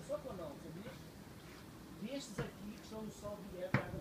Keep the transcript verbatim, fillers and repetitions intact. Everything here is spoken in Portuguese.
sopa ou não, sabia? Destes aqui que estão no sol direto, a água